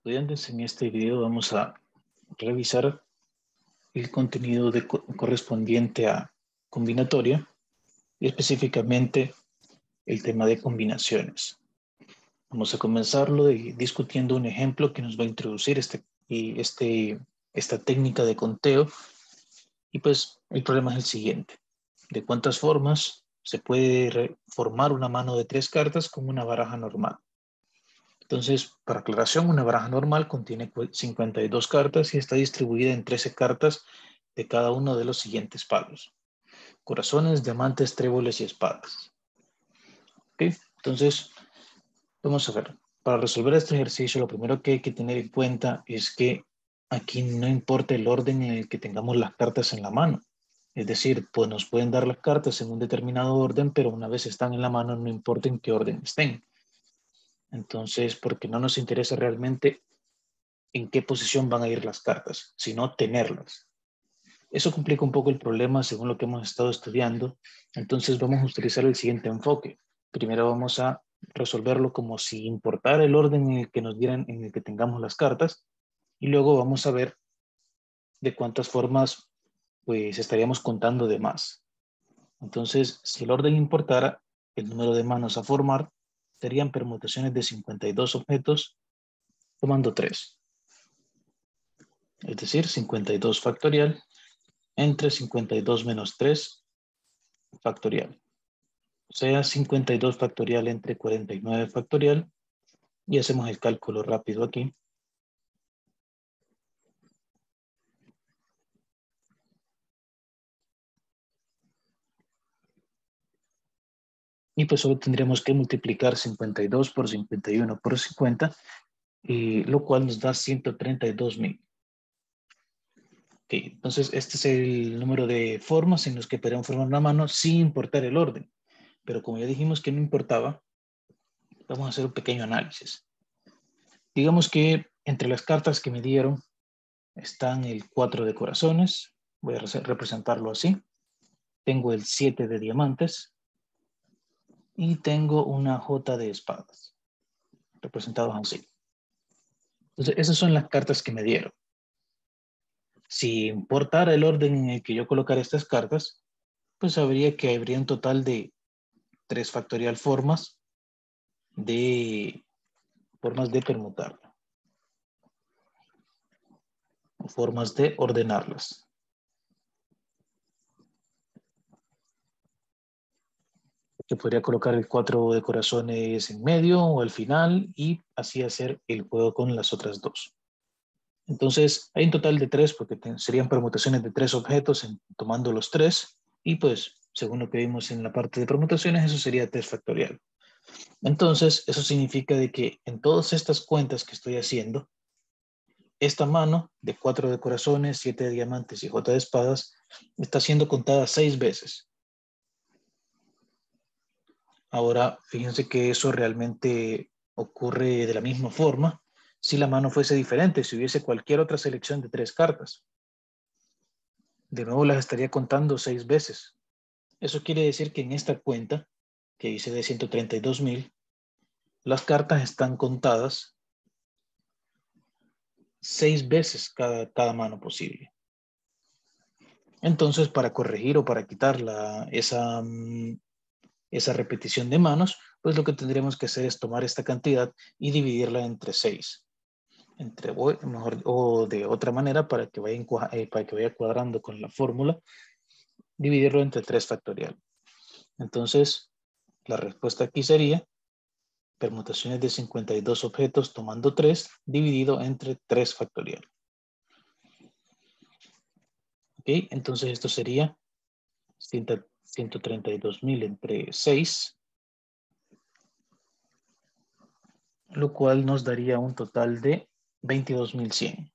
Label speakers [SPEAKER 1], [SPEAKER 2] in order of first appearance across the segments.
[SPEAKER 1] Estudiantes, en este video vamos a revisar el contenido correspondiente a combinatoria y específicamente el tema de combinaciones. Vamos a comenzarlo discutiendo un ejemplo que nos va a introducir esta técnica de conteo. Y pues el problema es el siguiente: ¿de cuántas formas se puede formar una mano de 3 cartas con una baraja normal? Entonces, para aclaración, una baraja normal contiene 52 cartas y está distribuida en 13 cartas de cada uno de los siguientes palos: corazones, diamantes, tréboles y espadas. ¿Ok? Entonces, vamos a ver. Para resolver este ejercicio, lo primero que hay que tener en cuenta es que aquí no importa el orden en el que tengamos las cartas en la mano. Es decir, pues nos pueden dar las cartas en un determinado orden, pero una vez están en la mano, no importa en qué orden estén. Entonces, porque no nos interesa realmente en qué posición van a ir las cartas, sino tenerlas. Eso complica un poco el problema según lo que hemos estado estudiando. Entonces vamos a utilizar el siguiente enfoque. Primero vamos a resolverlo como si importara el orden en el que nos dieran, en el que tengamos las cartas, y luego vamos a ver de cuántas formas pues estaríamos contando de más. Entonces, si el orden importara, el número de manos a formar serían permutaciones de 52 objetos tomando 3. Es decir, 52 factorial entre 52 menos 3 factorial. O sea, 52 factorial entre 49 factorial. Y hacemos el cálculo rápido aquí. Y pues solo tendríamos que multiplicar 52 por 51 por 50, lo cual nos da 132.000. Ok, entonces este es el número de formas en los que podríamos formar una mano sin importar el orden. Pero como ya dijimos que no importaba, vamos a hacer un pequeño análisis. Digamos que entre las cartas que me dieron están el 4 de corazones. Voy a representarlo así. Tengo el 7 de diamantes. Y tengo una J de espadas, representados así. Entonces, esas son las cartas que me dieron. Si importara el orden en el que yo colocara estas cartas, pues sabría que habría un total de 3 factorial formas de permutarla, o formas de ordenarlas. Que podría colocar el 4 de corazones en medio o al final y así hacer el juego con las otras dos. Entonces, hay un total de 3 porque serían permutaciones de 3 objetos tomando los 3 y pues, según lo que vimos en la parte de permutaciones, eso sería 3 factorial. Entonces, eso significa de que en todas estas cuentas que estoy haciendo, esta mano de 4 de corazones, 7 de diamantes y J de espadas está siendo contada 6 veces. Ahora, fíjense que eso realmente ocurre de la misma forma si la mano fuese diferente, si hubiese cualquier otra selección de 3 cartas. De nuevo las estaría contando 6 veces. Eso quiere decir que en esta cuenta, que hice de 132.000, las cartas están contadas 6 veces cada mano posible. Entonces, para corregir o para quitar esa repetición de manos, pues lo que tendríamos que hacer es tomar esta cantidad y dividirla entre 6. O de otra manera, para que vaya cuadrando con la fórmula, dividirlo entre 3 factorial. Entonces, la respuesta aquí sería permutaciones de 52 objetos tomando 3 dividido entre 3 factorial. Ok, entonces esto sería 132.000 entre 6, lo cual nos daría un total de 22.100.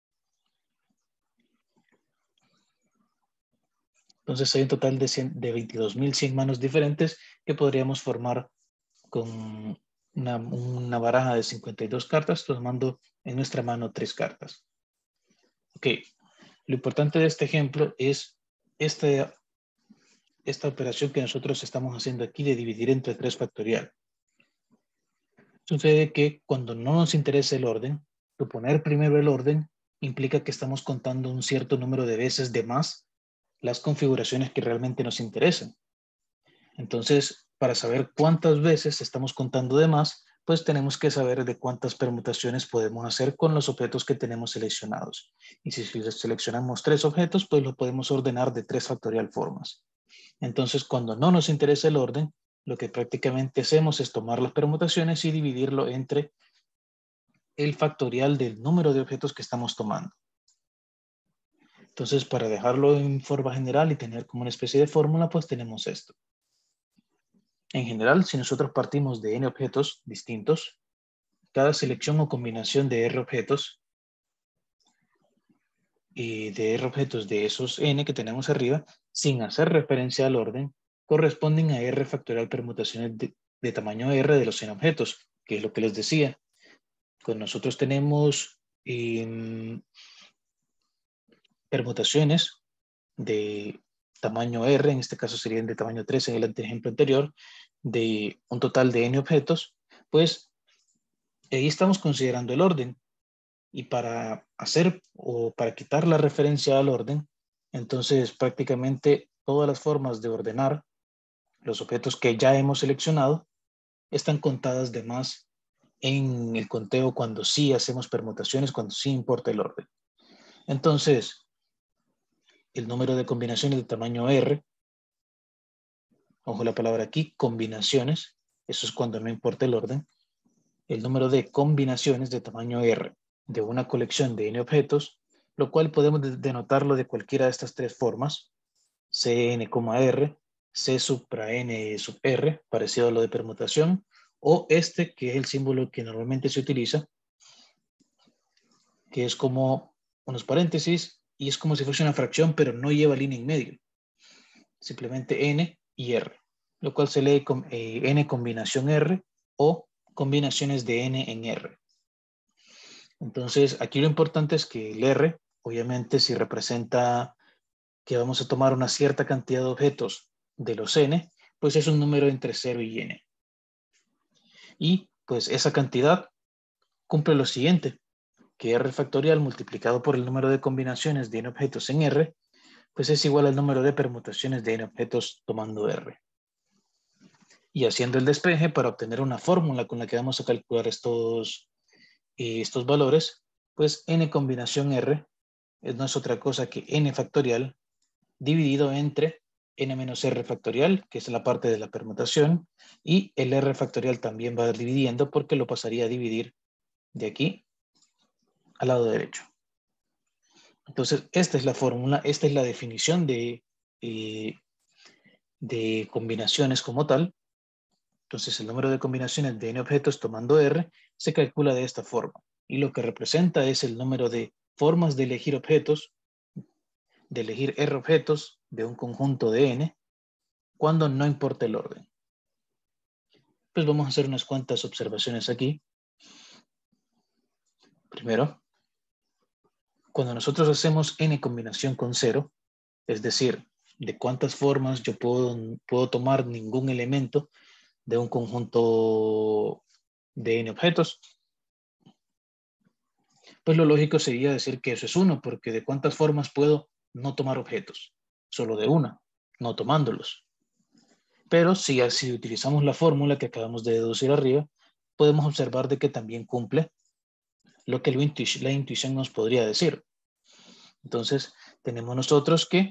[SPEAKER 1] Entonces hay un total de 22.100 manos diferentes que podríamos formar con una baraja de 52 cartas, tomando en nuestra mano 3 cartas. Ok, lo importante de este ejemplo es esta operación que nosotros estamos haciendo aquí de dividir entre 3 factorial. Sucede que cuando no nos interesa el orden, Suponer primero el orden implica que estamos contando un cierto número de veces de más las configuraciones que realmente nos interesan. Entonces, para saber cuántas veces estamos contando de más, pues tenemos que saber de cuántas permutaciones podemos hacer con los objetos que tenemos seleccionados. Y si seleccionamos 3 objetos, pues lo podemos ordenar de 3 factorial formas. Entonces, cuando no nos interesa el orden, lo que prácticamente hacemos es tomar las permutaciones y dividirlo entre el factorial del número de objetos que estamos tomando. Entonces, para dejarlo en forma general y tener como una especie de fórmula, pues tenemos esto. En general, si nosotros partimos de n objetos distintos, cada selección o combinación de r objetos y de r objetos de esos n que tenemos arriba, sin hacer referencia al orden, corresponden a r factorial permutaciones de tamaño r de los n objetos, que es lo que les decía. Cuando nosotros tenemos permutaciones de tamaño R, en este caso serían de tamaño 3 en el ejemplo anterior, de un total de n objetos, pues ahí estamos considerando el orden. Y para hacer o para quitar la referencia al orden, entonces prácticamente todas las formas de ordenar los objetos que ya hemos seleccionado están contadas de más en el conteo cuando sí hacemos permutaciones, cuando sí importa el orden. Entonces, el número de combinaciones de tamaño R, ojo la palabra aquí, combinaciones, eso es cuando no importa el orden, el número de combinaciones de tamaño R de una colección de n objetos, lo cual podemos denotarlo de cualquiera de estas 3 formas, Cn, R, C supra n sub R, parecido a lo de permutación, o este que es el símbolo que normalmente se utiliza, que es como unos paréntesis y es como si fuese una fracción, pero no lleva línea en medio. Simplemente n y r, lo cual se lee con n combinación r o combinaciones de n en r. Entonces, aquí lo importante es que el r, obviamente, si representa que vamos a tomar una cierta cantidad de objetos de los n, pues es un número entre 0 y n. Y pues esa cantidad cumple lo siguiente, que r factorial multiplicado por el número de combinaciones de n objetos en r, pues es igual al número de permutaciones de n objetos tomando r. Y haciendo el despeje para obtener una fórmula con la que vamos a calcular estos valores, pues n combinación r no es otra cosa que n factorial dividido entre n menos r factorial, que es la parte de la permutación, y el r factorial también va dividiendo porque lo pasaría a dividir de aquí al lado derecho. Entonces, esta es la fórmula, esta es la definición de combinaciones como tal. Entonces, el número de combinaciones de n objetos tomando R se calcula de esta forma. Y lo que representa es el número de formas de elegir objetos, de elegir R objetos de un conjunto de n, cuando no importa el orden. Pues vamos a hacer unas cuantas observaciones aquí. Primero, cuando nosotros hacemos n combinación con 0, es decir, de cuántas formas yo puedo tomar ningún elemento de un conjunto de n objetos, pues lo lógico sería decir que eso es 1, porque de cuántas formas puedo no tomar objetos, solo de una, no tomándolos. Pero si así utilizamos la fórmula que acabamos de deducir arriba, podemos observar de que también cumple lo que la intuición nos podría decir. Entonces, tenemos nosotros que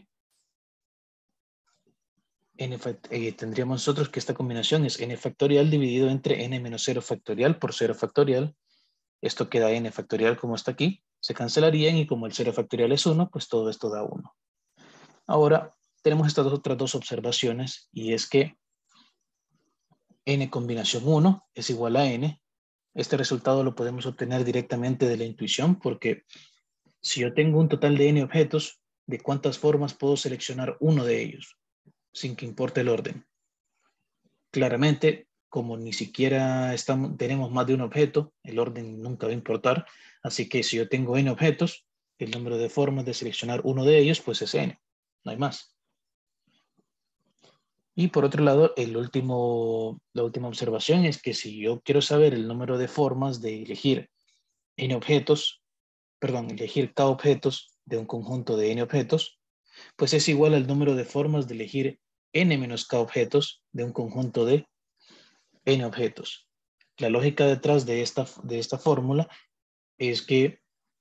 [SPEAKER 1] tendríamos nosotros que esta combinación es n factorial dividido entre n menos 0 factorial por 0 factorial. Esto queda n factorial como está aquí. Se cancelarían y como el 0 factorial es 1, pues todo esto da 1. Ahora, tenemos estas otras dos observaciones y es que n combinación 1 es igual a n. Este resultado lo podemos obtener directamente de la intuición porque si yo tengo un total de n objetos, ¿de cuántas formas puedo seleccionar uno de ellos sin que importe el orden? Claramente, como ni siquiera tenemos más de un objeto, el orden nunca va a importar. Así que si yo tengo n objetos, el número de formas de seleccionar uno de ellos, pues es n. No hay más. Y por otro lado, la última observación es que si yo quiero saber el número de formas de elegir n objetos, perdón, elegir k objetos de un conjunto de n objetos, pues es igual al número de formas de elegir n menos k objetos de un conjunto de n objetos. La lógica detrás de esta fórmula es que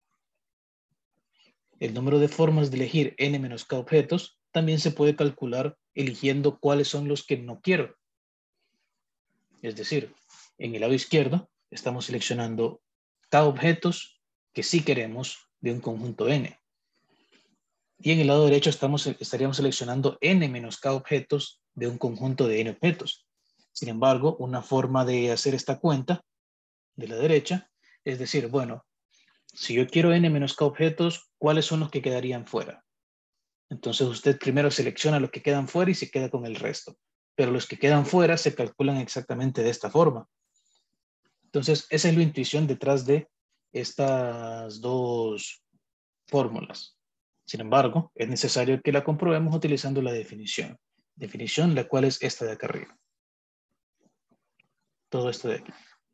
[SPEAKER 1] el número de formas de elegir n menos k objetos también se puede calcular eligiendo cuáles son los que no quiero. Es decir, en el lado izquierdo estamos seleccionando k objetos que sí queremos de un conjunto n. Y en el lado derecho estaríamos seleccionando n menos k objetos de un conjunto de n objetos. Sin embargo, una forma de hacer esta cuenta de la derecha es decir, bueno, si yo quiero n menos k objetos, ¿cuáles son los que quedarían fuera? Entonces usted primero selecciona los que quedan fuera y se queda con el resto. Pero los que quedan fuera se calculan exactamente de esta forma. Entonces, esa es la intuición detrás de estas dos fórmulas. Sin embargo, es necesario que la comprobemos utilizando la definición. Definición, la cual es esta de acá arriba. Todo esto de aquí.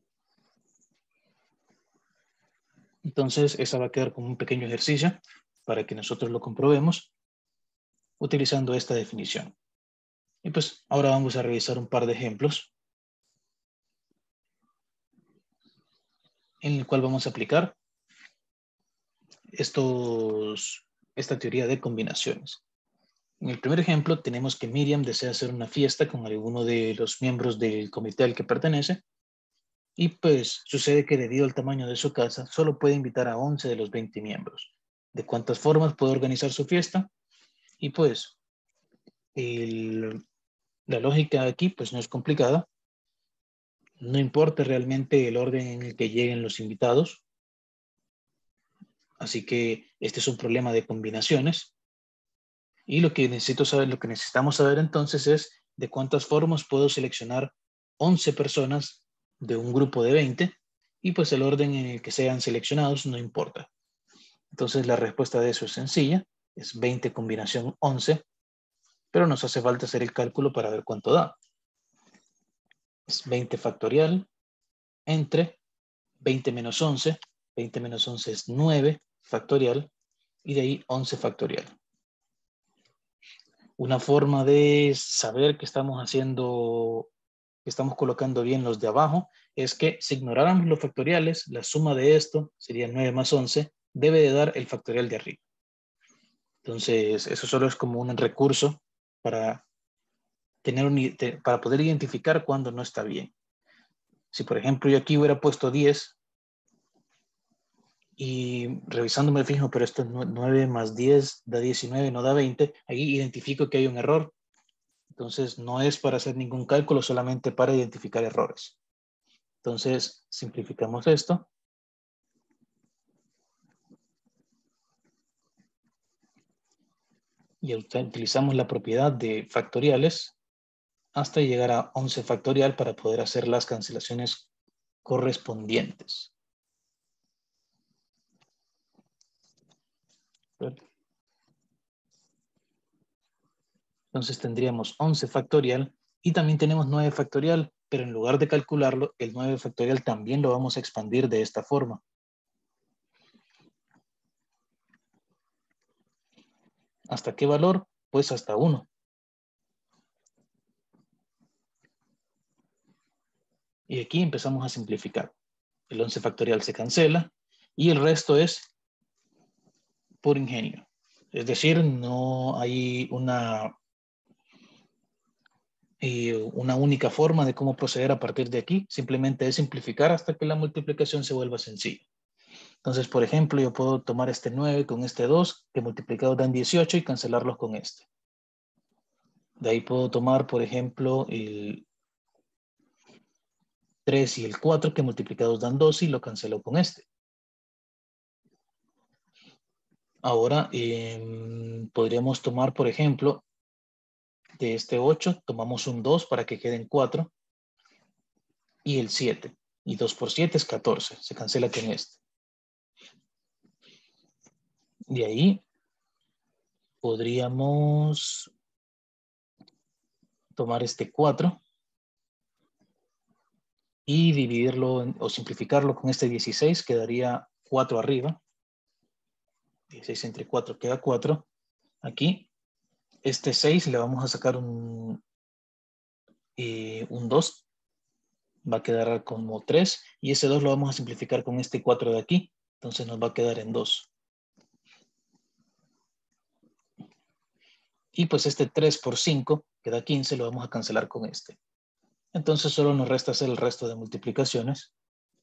[SPEAKER 1] Entonces, esa va a quedar como un pequeño ejercicio para que nosotros lo comprobemos utilizando esta definición. Y pues, ahora vamos a revisar un par de ejemplos en el cual vamos a aplicar esta teoría de combinaciones. En el primer ejemplo tenemos que Miriam desea hacer una fiesta con alguno de los miembros del comité al que pertenece y pues sucede que debido al tamaño de su casa solo puede invitar a 11 de los 20 miembros. ¿De cuántas formas puede organizar su fiesta? Y pues la lógica aquí pues no es complicada. No importa realmente el orden en el que lleguen los invitados. Así que este es un problema de combinaciones. Y lo que necesitamos saber entonces es de cuántas formas puedo seleccionar 11 personas de un grupo de 20 y pues el orden en el que sean seleccionados no importa. Entonces la respuesta de eso es sencilla, es 20 combinación 11, pero nos hace falta hacer el cálculo para ver cuánto da. Es 20 factorial entre 20 menos 11, 20 menos 11 es 9 factorial y de ahí 11 factorial. Una forma de saber que estamos haciendo, que estamos colocando bien los de abajo, es que si ignoráramos los factoriales, la suma de esto sería 9 más 11, debe de dar el factorial de arriba. Entonces, eso solo es como un recurso para, para poder identificar cuando no está bien. Si, por ejemplo, yo aquí hubiera puesto 10 y revisando me fijo, pero esto es 9 más 10 da 19, no da 20, ahí identifico que hay un error. Entonces, no es para hacer ningún cálculo, solamente para identificar errores. Entonces, simplificamos esto. Y utilizamos la propiedad de factoriales hasta llegar a 11 factorial para poder hacer las cancelaciones correspondientes. Entonces tendríamos 11 factorial y también tenemos 9 factorial, pero en lugar de calcularlo, el 9 factorial también lo vamos a expandir de esta forma. ¿Hasta qué valor? Pues hasta 1. Y aquí empezamos a simplificar. El 11 factorial se cancela y el resto es por ingenio. Es decir, no hay una única forma de cómo proceder a partir de aquí. Simplemente es simplificar hasta que la multiplicación se vuelva sencilla. Entonces, por ejemplo, yo puedo tomar este 9 con este 2, que multiplicados dan 18 y cancelarlos con este. De ahí puedo tomar, por ejemplo, el 3 y el 4, que multiplicados dan 12 y lo cancelo con este. Ahora, podríamos tomar, por ejemplo, de este 8, tomamos un 2 para que queden 4 y el 7. Y 2 por 7 es 14, se cancela con este. De ahí podríamos tomar este 4 y dividirlo o simplificarlo con este 16, quedaría 4 arriba. 16 entre 4 queda 4. Aquí, este 6 le vamos a sacar un 2. Va a quedar como 3. Y ese 2 lo vamos a simplificar con este 4 de aquí. Entonces nos va a quedar en 2. Y pues este 3 por 5 queda 15. Lo vamos a cancelar con este. Entonces solo nos resta hacer el resto de multiplicaciones,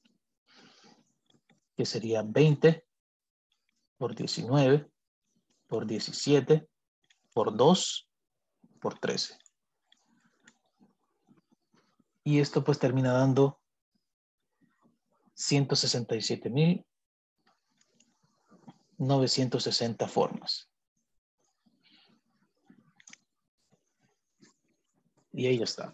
[SPEAKER 1] que sería 20 por 19 por 17 por 2 por 13. Y esto pues termina dando 167.960 formas. Y ahí ya está.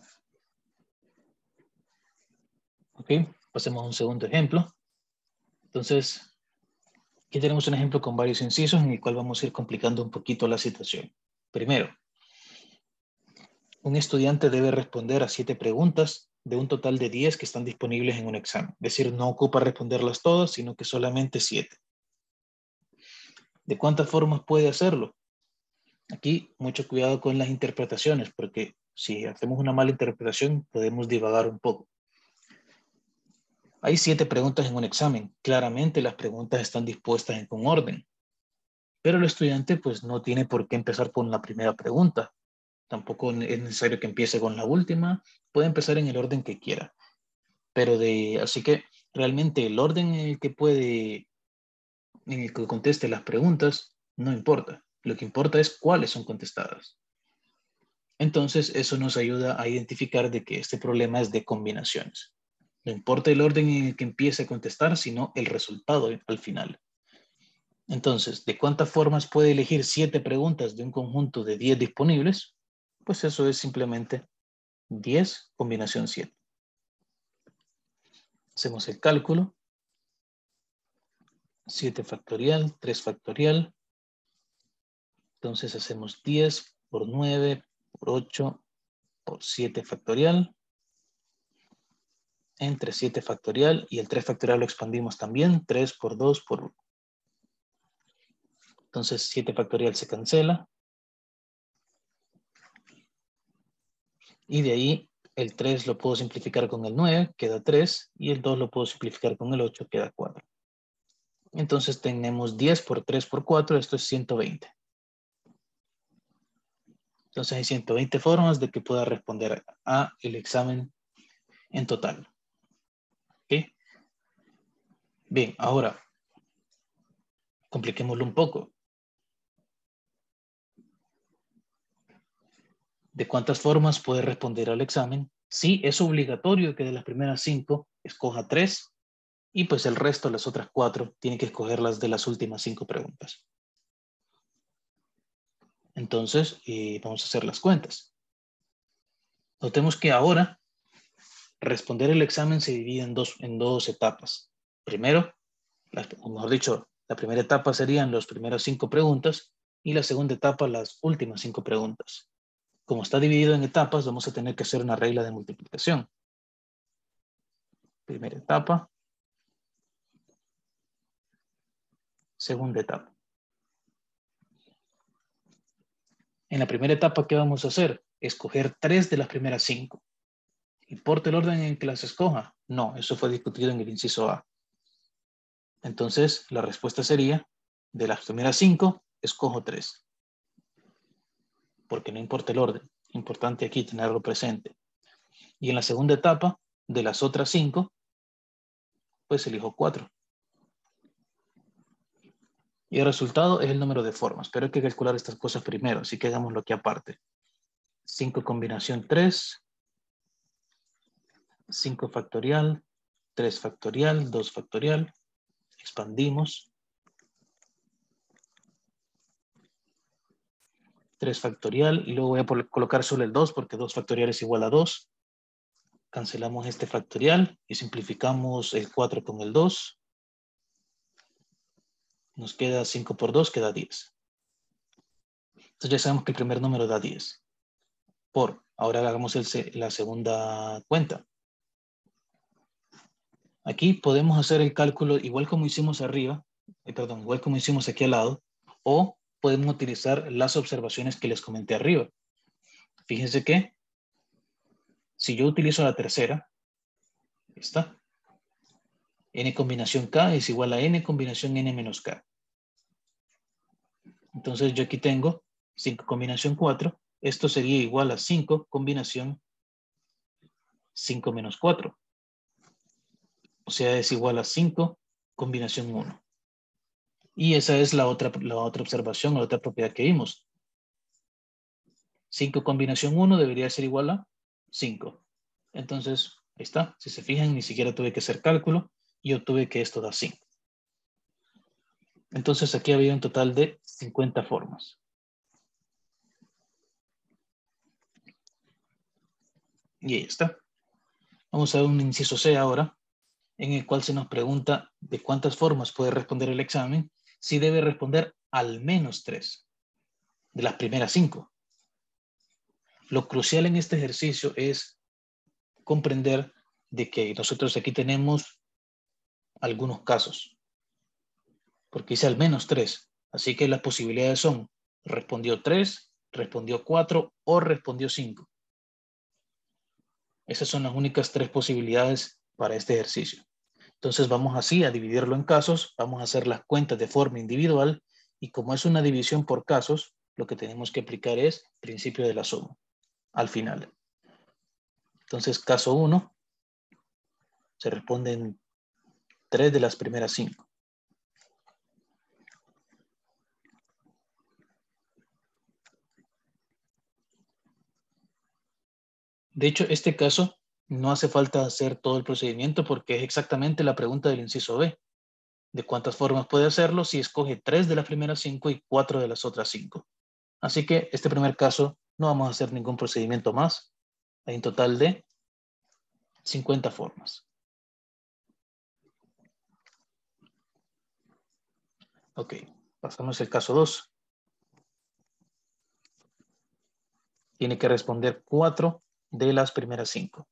[SPEAKER 1] Ok, pasemos a un segundo ejemplo. Entonces, aquí tenemos un ejemplo con varios incisos en el cual vamos a ir complicando un poquito la situación. Primero, un estudiante debe responder a 7 preguntas de un total de 10 que están disponibles en un examen. Es decir, no ocupa responderlas todas, sino que solamente 7. ¿De cuántas formas puede hacerlo? Aquí, mucho cuidado con las interpretaciones, porque si hacemos una mala interpretación, podemos divagar un poco. Hay 7 preguntas en un examen. Claramente las preguntas están dispuestas en un orden. Pero el estudiante pues no tiene por qué empezar con la primera pregunta. Tampoco es necesario que empiece con la última. Puede empezar en el orden que quiera. Así que realmente el orden en el que conteste las preguntas no importa. Lo que importa es cuáles son contestadas. Entonces eso nos ayuda a identificar de que este problema es de combinaciones. No importa el orden en el que empiece a contestar, sino el resultado al final. Entonces, ¿de cuántas formas puede elegir 7 preguntas de un conjunto de 10 disponibles? Pues eso es simplemente 10 combinación 7. Hacemos el cálculo. 7 factorial, 3 factorial. Entonces hacemos 10 por 9 por 8 por 7 factorial. Entre 7 factorial y el 3 factorial lo expandimos también. 3 por 2 por 1. Entonces 7 factorial se cancela. Y de ahí el 3 lo puedo simplificar con el 9, queda 3. Y el 2 lo puedo simplificar con el 8, queda 4. Entonces tenemos 10 por 3 por 4, esto es 120. Entonces hay 120 formas de que pueda responder a el examen en total. ¿Ok? Bien, ahora compliquémoslo un poco. ¿De cuántas formas puede responder al examen? Sí, es obligatorio que de las primeras 5 escoja 3 y pues el resto, las otras 4, tiene que escogerlas de las últimas 5 preguntas. Entonces, vamos a hacer las cuentas. Notemos que ahora responder el examen se divide en dos etapas. Primero, o mejor dicho, la primera etapa serían las primeras 5 preguntas y la segunda etapa las últimas 5 preguntas. Como está dividido en etapas, vamos a tener que hacer una regla de multiplicación. Primera etapa, segunda etapa. En la primera etapa, ¿qué vamos a hacer? Escoger 3 de las primeras 5. ¿Importa el orden en que las escoja? No, eso fue discutido en el inciso A. Entonces, la respuesta sería, de las primeras 5, escojo 3. Porque no importa el orden. Importante aquí tenerlo presente. Y en la segunda etapa, de las otras 5, pues elijo 4. Y el resultado es el número de formas. Pero hay que calcular estas cosas primero, así que hagámoslo aquí aparte. 5 combinación 3, 5 factorial, 3 factorial, 2 factorial. Expandimos. 3 factorial y luego voy a colocar solo el 2 porque 2 factorial es igual a 2. Cancelamos este factorial y simplificamos el 4 con el 2. Nos queda 5 por 2, queda 10. Entonces ya sabemos que el primer número da 10. Ahora hagamos la segunda cuenta. Aquí podemos hacer el cálculo igual como hicimos arriba, igual como hicimos aquí al lado, o podemos utilizar las observaciones que les comenté arriba. Fíjense que si yo utilizo la tercera, está. N combinación K es igual a N combinación N menos K. Entonces yo aquí tengo 5 combinación 4. Esto sería igual a 5 combinación 5 menos 4. O sea, es igual a 5 combinación 1. Y esa es la otra observación, la otra propiedad que vimos. 5 combinación 1 debería ser igual a 5. Entonces, ahí está. Si se fijan, ni siquiera tuve que hacer cálculo. Y obtuve que esto da 5. Entonces, aquí había un total de 50 formas. Y ahí está. Vamos a ver un inciso C ahora, en el cual se nos pregunta de cuántas formas puede responder el examen, si debe responder al menos 3 de las primeras 5. Lo crucial en este ejercicio es comprender de que nosotros aquí tenemos algunos casos, porque dice al menos 3. Así que las posibilidades son respondió 3, respondió 4 o respondió 5. Esas son las únicas 3 posibilidades para este ejercicio. Entonces vamos así a dividirlo en casos, vamos a hacer las cuentas de forma individual y como es una división por casos, lo que tenemos que aplicar es principio de la suma al final. Entonces caso 1, se responden 3 de las primeras 5. De hecho, este caso no hace falta hacer todo el procedimiento porque es exactamente la pregunta del inciso B. De cuántas formas puede hacerlo si escoge 3 de las primeras 5 y 4 de las otras 5. Así que este primer caso no vamos a hacer ningún procedimiento más. Hay un total de 50 formas. Ok, pasamos al caso 2. Tiene que responder 4 de las primeras 5.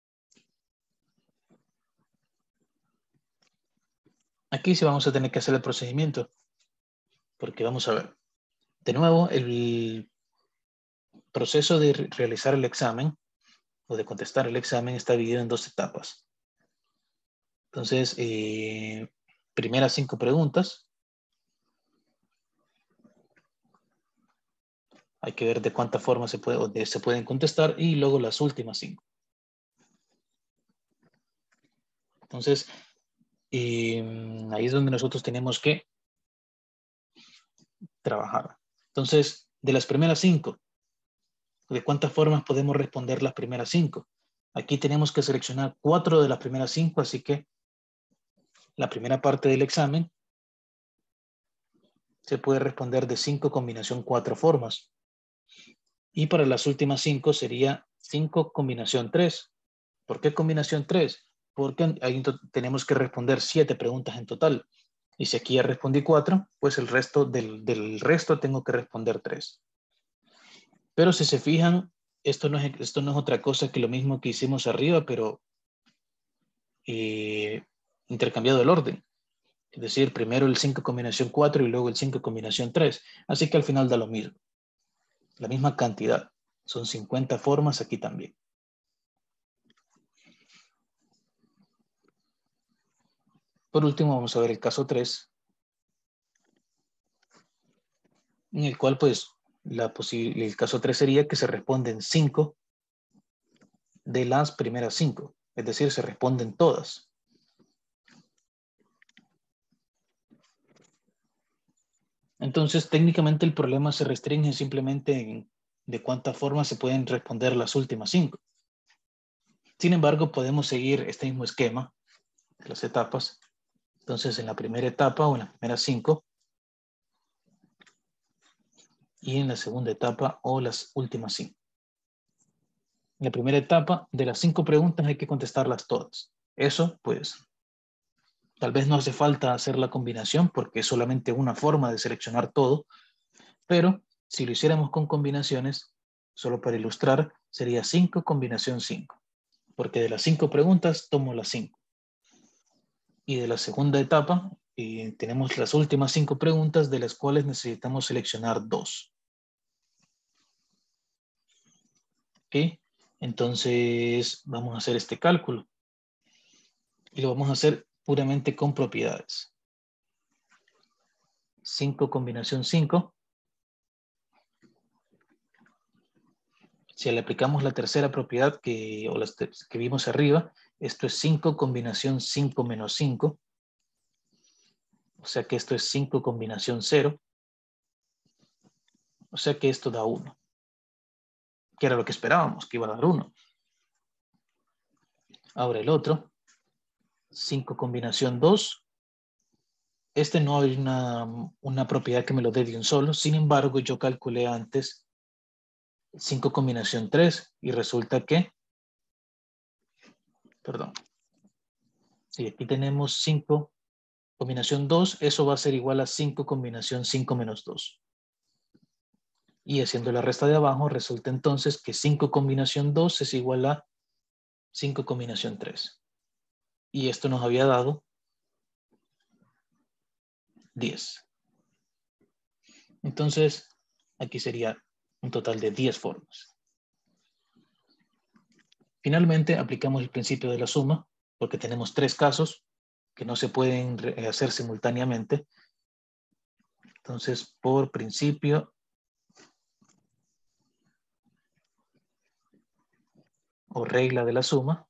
[SPEAKER 1] Aquí sí vamos a tener que hacer el procedimiento, porque vamos a ver. De nuevo, el proceso de realizar el examen o de contestar el examen está dividido en 2 etapas. Entonces, primeras 5 preguntas. Hay que ver de cuánta forma se pueden contestar y luego las últimas 5. Entonces, ahí es donde nosotros tenemos que trabajar. Entonces, de las primeras 5, ¿de cuántas formas podemos responder las primeras 5? Aquí tenemos que seleccionar 4 de las primeras 5, así que la primera parte del examen se puede responder de 5 combinación 4 formas. Y para las últimas 5 sería 5 combinación 3. ¿Por qué combinación 3? Porque ahí tenemos que responder 7 preguntas en total. Y si aquí ya respondí 4, pues el resto del resto tengo que responder 3. Pero si se fijan, esto no es otra cosa que lo mismo que hicimos arriba, pero intercambiado el orden. Es decir, primero el 5 combinación 4 y luego el 5 combinación 3. Así que al final da lo mismo. La misma cantidad. Son 50 formas aquí también. Por último, vamos a ver el caso 3, en el cual pues el caso 3 sería que se responden 5 de las primeras 5. Es decir, se responden todas. Entonces, técnicamente el problema se restringe simplemente en de cuántas formas se pueden responder las últimas 5. Sin embargo, podemos seguir este mismo esquema de las etapas. Entonces, en la primera etapa o en las primeras 5 y en la segunda etapa o las últimas 5. En la primera etapa, de las 5 preguntas hay que contestarlas todas. Eso, pues, tal vez no hace falta hacer la combinación porque es solamente una forma de seleccionar todo, pero si lo hiciéramos con combinaciones, solo para ilustrar, sería 5 combinación 5, porque de las 5 preguntas tomo las 5. Y de la segunda etapa, tenemos las últimas 5 preguntas, de las cuales necesitamos seleccionar 2. ¿Ok? Entonces, vamos a hacer este cálculo. Y lo vamos a hacer puramente con propiedades. 5 combinación 5. Si le aplicamos la tercera propiedad o las que vimos arriba, esto es 5 combinación 5 menos 5. O sea que esto es 5 combinación 0. O sea que esto da 1. Que era lo que esperábamos, que iba a dar 1. Ahora el otro, 5 combinación 2. Este no hay una propiedad que me lo dé de un solo. Sin embargo, yo calculé antes 5 combinación 3 y resulta que, perdón, si aquí tenemos 5 combinación 2, eso va a ser igual a 5 combinación 5 menos 2. Y haciendo la resta de abajo, resulta entonces que 5 combinación 2 es igual a 5 combinación 3. Y esto nos había dado 10. Entonces, aquí sería un total de 10 formas. Finalmente, aplicamos el principio de la suma, porque tenemos 3 casos que no se pueden hacer simultáneamente. Entonces, por principio o regla de la suma,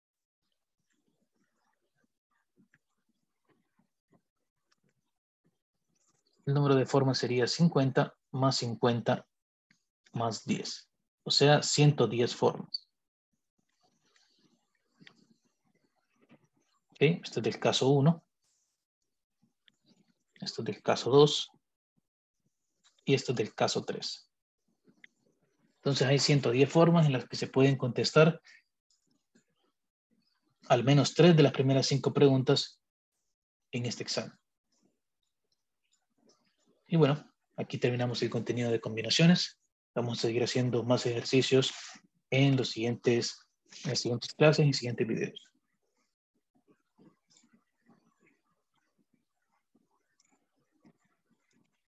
[SPEAKER 1] el número de formas sería 50 más 50 más 10. O sea, 110 formas. ¿Ok? Esto es del caso 1. Esto es del caso 2. Y esto es del caso 3. Entonces hay 110 formas en las que se pueden contestar al menos 3 de las primeras 5 preguntas en este examen. Y bueno, aquí terminamos el contenido de combinaciones. Vamos a seguir haciendo más ejercicios en las siguientes clases y siguientes videos.